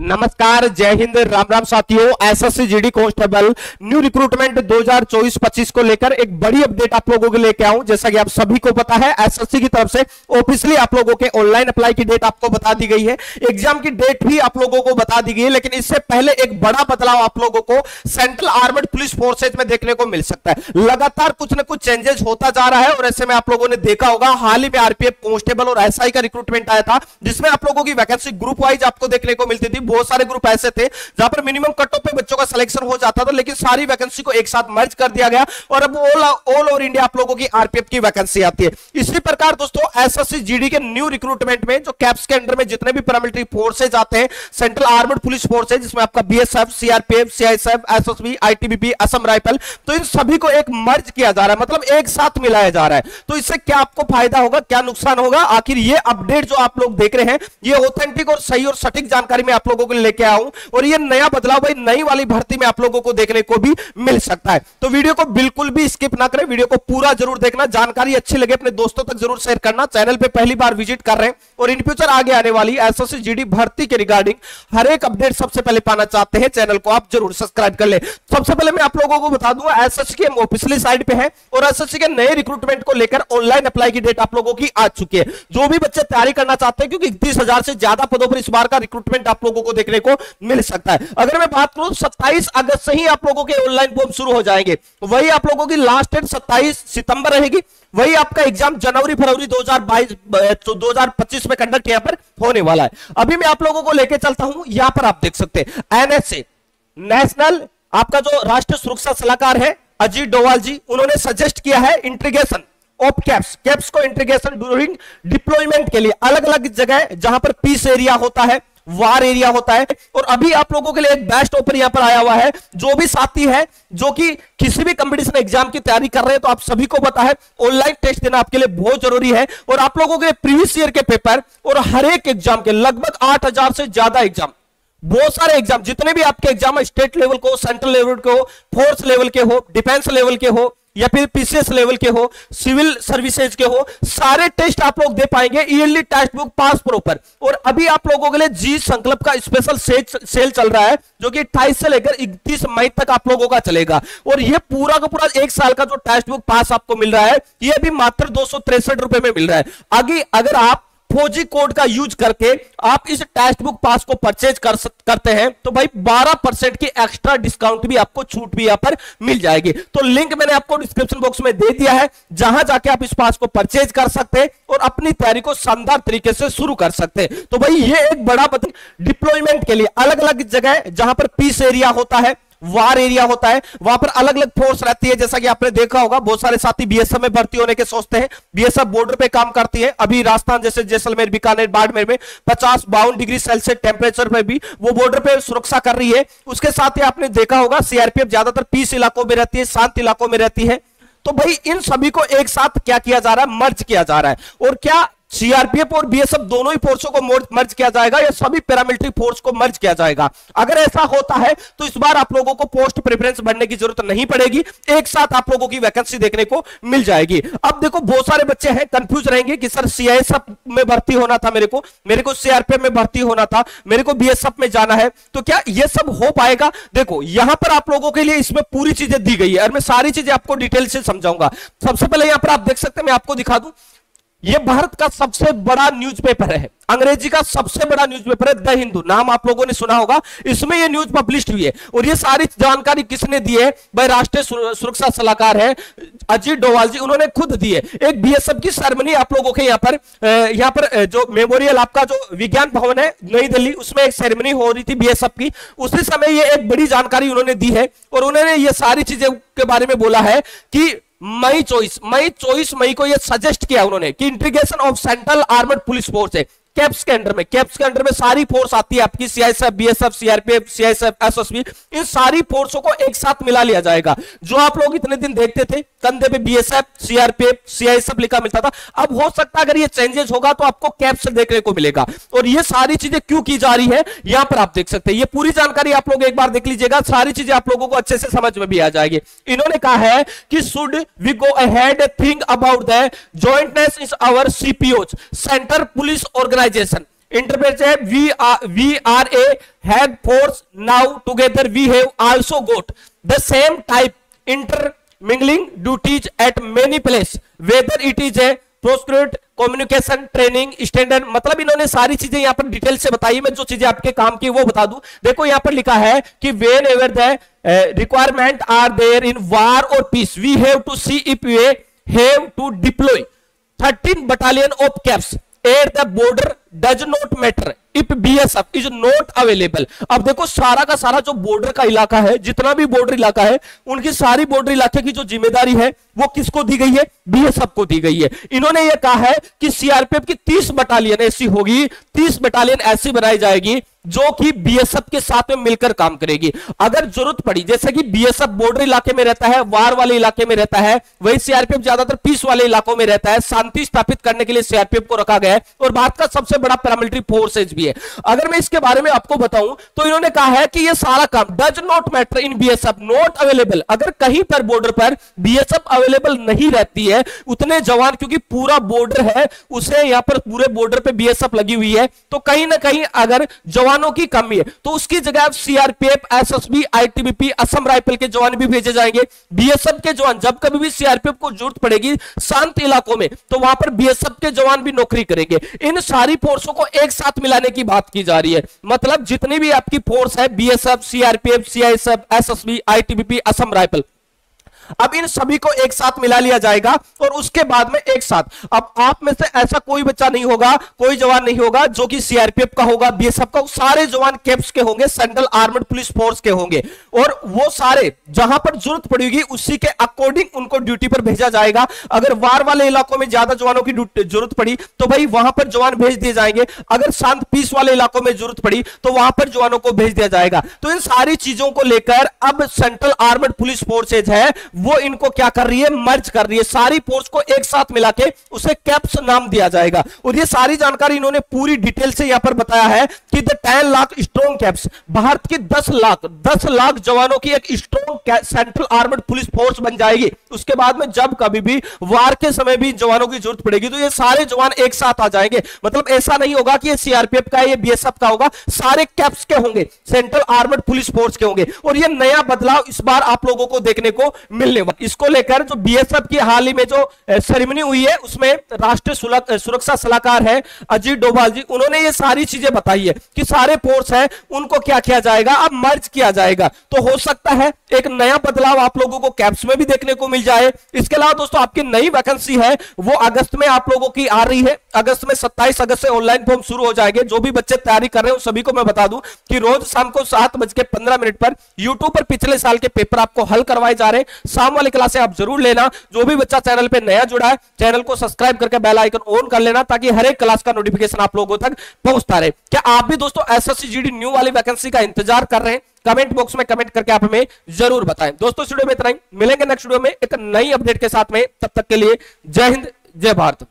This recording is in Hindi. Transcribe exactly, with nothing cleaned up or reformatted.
नमस्कार, जय हिंद, राम राम साथियों। SSC GD constable new recruitment दो हज़ार चौबीस पच्चीस को लेकर एक बड़ी अपडेट आप लोगों के लेके आऊं। जैसा कि आप सभी को पता है, एसएससी की तरफ से ऑफिशियली आप लोगों के ऑनलाइन अप्लाई की डेट आपको बता दी गई है, एग्जाम की डेट भी आप लोगों को बता दी गई है। लेकिन इससे पहले एक बड़ा बदलाव आप लोगों को सेंट्रल आर्मड पुलिस फोर्सेज में देखने को मिल सकता है। लगातार कुछ ना कुछ चेंजेस होता जा रहा है और ऐसे में आप लोगों ने देखा होगा, हाल ही में आरपीएफ कांस्टेबल और एसआई का रिक्रूटमेंट आया था, जिसमें आप लोगों की वैकेंसी ग्रुप वाइज आपको देखने को मिलती थी। बहुत सारे ग्रुप ऐसे थे जहां पर मिनिमम कट ऑफ पे बच्चों का सिलेक्शन हो जाता था, लेकिन सारी वैकेंसी को एक साथ मर्ज कर दिया गया और अब ऑल ऑल ओवर इंडिया आप लोगों की आरपीएफ की वैकेंसी आती है। इसी प्रकार दोस्तों एसएससी जीडी के न्यू रिक्रूटमेंट में जो कैप्स के अंडर में जितने भी पैरामिलिट्री फोर्सेज आते हैं, सेंट्रल आर्मड पुलिस फोर्सेज, जिसमें आपका BSF, CRPF, CISF, SSB, ITBP, Assam rifle, तो इन सभी को एक मर्ज किया जा रहा है, मतलब एक साथ मिलाया जा रहा है। तो इससे क्या आपको फायदा होगा, क्या नुकसान होगा, आखिर ये अपडेट जो आप लोग देख रहे हैं ये ऑथेंटिक और सही और सटीक जानकारी में आप लोगों को लेके आऊं और ये नया बदलाव भाई नई वाली भर्ती में आप लोगों को देखने को भी मिल सकता है। तो वीडियो को बिल्कुल भी स्किप ना करें, वीडियो को पूरा जरूर देखना। जानकारी अच्छी लगे अपने दोस्तों तक जरूर शेयर करना। चैनल पे पहली बार विजिट कर रहे हैं और इन फ्यूचर आगे आने वाली एसएससी जीडी भर्ती के रिगार्डिंग हर एक अपडेट सबसे पहले पाना चाहते हैं, चैनल को आप जरूर सब्सक्राइब कर ले। सबसे पहले मैं आप लोगों को बता दूंगा, एसएससी के ऑफिशियली साइट पे है और एसएससी के नए रिक्रूटमेंट को लेकर ऑनलाइन अप्लाई की डेट आप लोगों की आ चुकी है। जो भी बच्चे तैयारी करना चाहते हैं, क्योंकि इकतीस हजार से ज्यादा पदों पर इस बार का रिक्रूटमेंट आप लोगों को देखने को मिल सकता है। अगर मैं बात करूं, सत्ताईस अगस्त से ही आप लोगों के ऑनलाइन फॉर्म शुरू हो जाएंगे। वही आप लोगों की लास्ट डेट सत्ताईस सितंबर रहेगी। वही आपका एग्जाम जनवरी फरवरी दो हज़ार बाईस दो हज़ार पच्चीस में कंडक्ट यहां पर होने वाला है। अभी मैं आप लोगों को लेकर चलता हूं, यहां पर आप देख सकते हैं एनएसए, नेशनल आपका जो राष्ट्रीय सुरक्षा सलाहकार है अजीत डोवाल जी, उन्होंने सजेस्ट किया है इंटीग्रेशन ऑफ कैप्स कैप्स को इंटीग्रेशन ड्यूरिंग डिप्लॉयमेंट के लिए अलग अलग जगह जहां पर पीस एरिया होता है, वार एरिया होता है। और अभी आप लोगों के लिए एक बेस्ट ऑफर यहां पर आया हुआ है। जो भी साथी है जो कि किसी भी कंपटीशन एग्जाम की तैयारी कर रहे हैं, तो आप सभी को पता है ऑनलाइन टेस्ट देना आपके लिए बहुत जरूरी है। और आप लोगों के प्रीवियस ईयर के पेपर और हर एक एग्जाम के लगभग आठ हजार से ज्यादा एग्जाम, बहुत सारे एग्जाम, जितने भी आपके एग्जाम है, स्टेट लेवल को, सेंट्रल लेवल के हो, फोर्स लेवल के हो, डिफेंस लेवल के हो या फिर पीसीएस लेवल के हो, सिविल सर्विसेज के हो, सारे टेस्ट आप लोग दे पाएंगे ईयरली टेक्स्ट बुक पास प्रॉपर। और अभी आप लोगों के लिए जी संकल्प का स्पेशल सेल चल रहा है, जो कि अट्ठाईस से लेकर इकतीस मई तक आप लोगों का चलेगा। और ये पूरा का पूरा एक साल का जो टेक्स्ट बुक पास आपको मिल रहा है, ये अभी मात्र दो सौ तिरसठ रुपए में मिल रहा है। आगे अगर आप फौजी कोड का यूज करके आप इस टेक्स्ट बुक पास को परचेज कर करते हैं, तो भाई बारह परसेंट की एक्स्ट्रा डिस्काउंट भी आपको छूट भी यहां पर मिल जाएगी। तो लिंक मैंने आपको डिस्क्रिप्शन बॉक्स में दे दिया है, जहां जाके आप इस पास को परचेज कर सकते हैं और अपनी तैयारी को शानदार तरीके से शुरू कर सकते हैं। तो भाई ये एक बड़ा डिप्लॉयमेंट के लिए अलग अलग जगह जहां पर पीस एरिया होता है, वार एरिया होता है, वहां पर अलग अलग फोर्स रहती है। जैसा कि आपने देखा होगा, बहुत सारे साथी बीएसएफ में भर्ती होने के सोचते हैं। बीएसएफ बॉर्डर पे काम करती है। अभी राजस्थान जैसे जैसलमेर, बीकानेर, बाड़मेर में पचास बावन डिग्री सेल्सियस टेम्परेचर पे भी वो बॉर्डर पे सुरक्षा कर रही है। उसके साथ ही आपने देखा होगा सीआरपीएफ ज्यादातर पीस इलाकों में रहती है, शांत इलाकों में रहती है। तो भाई इन सभी को एक साथ क्या किया जा रहा है, मर्ज किया जा रहा है। और क्या सीआरपीएफ और बीएसएफ दोनों ही फोर्सों को मर्ज किया जाएगा या सभी पैरामिलिट्री फोर्स को मर्ज किया जाएगा? अगर ऐसा होता है तो इस बार आप लोगों को पोस्ट प्रेफरेंस बढ़ने की जरूरत नहीं पड़ेगी, एक साथ आप लोगों की वैकेंसी देखने को मिल जाएगी। अब देखो, बहुत सारे बच्चे हैं कंफ्यूज रहेंगे कि सर सीआईएसएफ में भर्ती होना था, मेरे को मेरे को सीआरपीएफ में भर्ती होना था, मेरे को बीएसएफ में जाना है, तो क्या यह सब हो पाएगा? देखो, यहां पर आप लोगों के लिए इसमें पूरी चीजें दी गई है और मैं सारी चीजें आपको डिटेल से समझाऊंगा। सबसे पहले यहां पर आप देख सकते हैं, मैं आपको दिखा दूं, यह भारत का सबसे बड़ा न्यूज़पेपर है, अंग्रेजी का सबसे बड़ा न्यूज़पेपर है द हिंदू, नाम आप लोगों ने सुना होगा। इसमें यह न्यूज पब्लिश हुई है और यह सारी जानकारी किसने दी है? भाई राष्ट्रीय सुरक्षा सलाहकार है अजीत डोवाल जी, उन्होंने खुद दी है। एक बीएसएफ की सेरेमनी आप लोगों के यहाँ पर यहाँ पर जो मेमोरियल आपका जो विज्ञान भवन है नई दिल्ली, उसमें एक सेरेमनी हो रही थी बीएसएफ की, उसी समय ये एक बड़ी जानकारी उन्होंने दी है और उन्होंने ये सारी चीजें के बारे में बोला है कि मई चौबीस मई चौबीस मई को यह सजेस्ट किया उन्होंने कि integration of central armed police force है कैप्स के अंडर में। कैप्स के अंडर में सारी फोर्स आती है आपकी, CISF, BSF, CRPF, CISF, SSB, इन सारी फोर्सों को एक साथ मिला लिया जाएगा। जो आप लोग इतने दिन देखते थे कंधे पे बीएसएफ, सीआरपीएफ, सीआईएसएफ लिखा मिलता था, अब हो सकता है अगर ये चेंजेस होगा तो आपको कैप्स देखने को मिलेगा। और ये सारी चीजें क्यों की जा रही है, यहां पर आप देख सकते हैं। ये पूरी जानकारी आप लोग एक बार देख लीजिएगा, सारी चीजें आप लोगों को अच्छे से समझ में भी आ जाएगी। इन्होंने कहा है कि should we go ahead think about the jointness is our CPO, centre police organisation, interpret है we are we are a have force now together we have also got the same type intermingling duties at many place whether it is a proscript communication training standard. मतलब इन्होंने सारी चीजें यहां पर डिटेल से बताई। मैं जो चीजें आपके काम की वो बता दूं। देखो यहां पर लिखा है कि whenever the requirement are there in war और peace we have to see if we have to deploy thirteen battalion of कैप्स at the border does not matter if BSF is not available. अब देखो सारा का सारा जो बॉर्डर का इलाका है, जितना भी बॉर्डर इलाका है, उनकी सारी बॉर्डर इलाके की जो जिम्मेदारी है वो किसको दी गई है? बीएसएफ को दी गई है। इन्होंने ये कहा है कि सीआरपीएफ की तीस बटालियन ऐसी होगी, तीस बटालियन ऐसी बनाई जाएगी जो कि बीएसएफ के साथ में मिलकर काम करेगी। अगर जरूरत पड़ी, जैसे कि बीएसएफ बॉर्डर इलाके में रहता है, वार वाले इलाके में रहता है, वही सीआरपीएफ ज्यादातर पीस वाले इलाकों में रहता है। शांति स्थापित करने के लिए सीआरपीएफ को रखा गया है और भारत का सबसे बड़ा पैरामिलिट्री फोर्सेज भी है। अगर मैं इसके बारे में आपको बताऊं तो इन्होंने कहा है कि ये सारा काम does not matter in BSF not available. अगर कहीं पर बॉर्डर पर बीएसएफ अवेलेबल नहीं रहती है, उतने जवान, क्योंकि पूरा बॉर्डर है, उसे यहां पर पूरे बॉर्डर पे बीएसएफ लगी हुई है, तो कहीं ना कहीं अगर जवानों की कमी है तो उसकी जगह CRPF, SSB, ITBP, Assam rifle के जवान भी भेजे जाएंगे। बीएसएफ के जवान जब कभी भी सीआरपीएफ को जरूरत पड़ेगी शांत इलाकों में, तो वहां पर बीएसएफ के जवान भी नौकरी करेंगे। इन सारी फोर्सों को एक साथ मिलाने की बात की जा रही है। मतलब जितनी भी आपकी फोर्स है, BSF, CRPF, CISF, SSB, ITBP, Assam rifle, अब इन सभी को एक साथ मिला लिया जाएगा और उसके बाद में एक साथ, अब आप में से ऐसा कोई बच्चा नहीं होगा, कोई जवान नहीं होगा जो कि सीआरपीएफ का होगा, बीएसएफ का, सारे जवान कैप्स के होंगे, सेंट्रल आर्मड पुलिस फोर्स के होंगे और वो सारे जहां पर जरूरत पड़ेगी उसी के अकॉर्डिंग उनको ड्यूटी पर भेजा जाएगा। अगर वार वाले इलाकों में ज्यादा जवानों की जरूरत पड़ी तो भाई वहां पर जवान भेज दिए जाएंगे। अगर शांत पीस वाले इलाकों में जरूरत पड़ी तो वहां पर जवानों को भेज दिया जाएगा। तो इन सारी चीजों को लेकर अब सेंट्रल आर्मड पुलिस फोर्सेज है वो इनको क्या कर रही है? मर्ज कर रही है। सारी फोर्स को एक साथ मिला के उसे कैप्स नाम दिया जाएगा। और ये सारी जानकारी इन्होंने पूरी डिटेल से यहां पर बताया है कि द टेन लाख स्ट्रॉन्ग कैप्स, भारत की दस लाख दस लाख जवानों की एक strong central armed police force बन जाएगी। उसके बाद में जब कभी भी वार के समय भी जवानों की जरूरत पड़ेगी तो ये सारे जवान एक साथ आ जाएंगे। मतलब ऐसा नहीं होगा कि ये सीआरपीएफ का है, ये बीएसएफ का होगा, सारे कैप्स के होंगे, सेंट्रल आर्मड पुलिस फोर्स के होंगे। और ये नया बदलाव इस बार आप लोगों को देखने को मिलने वाला। इसको लेकर जो बीएसएफ की हाल ही में जो सेरेमनी हुई है उसमें राष्ट्रीय सुरक्षा सलाहकार है अजीत डोभाल जी, उन्होंने ये सारी चीजें बताई है कि सारे फोर्स है उनको क्या किया जाएगा, अब मर्ज किया जाएगा। तो हो सकता है एक नया बदलाव आप लोगों को कैप्स में भी देखने को मिल जाए। इसके अलावा दोस्तों आपकी नई वैकेंसी है वो अगस्त में आप लोगों की आ रही है। अगस्त में सत्ताईस अगस्त से ऑनलाइन फॉर्म शुरू हो जाएंगे। जो भी बच्चे तैयारी कर रहे हैं सभी को मैं बता दूं कि रोज शाम को सात बज के पंद्रह मिनट पर यूट्यूब पर पिछले साल के पेपर आपको हल करवाए जा रहे हैं। शाम वाली क्लास आप जरूर लेना। जो भी बच्चा चैनल पे नया जुड़ा है चैनल को सब्सक्राइब करके बेल आइकन ऑन कर लेना ताकि हर एक क्लास का नोटिफिकेशन आप लोगों तक पहुंचता रहे। क्या आप भी दोस्तों एसएससी जीडी न्यू वाली वैकेंसी का इंतजार कर रहे हैं? कमेंट बॉक्स में कमेंट करके आप हमें जरूर बताएं। दोस्तों इस वीडियो में इतना ही, मिलेंगे नेक्स्ट वीडियो में एक नई अपडेट के साथ में। तब तक के लिए जय हिंद, जय भारत।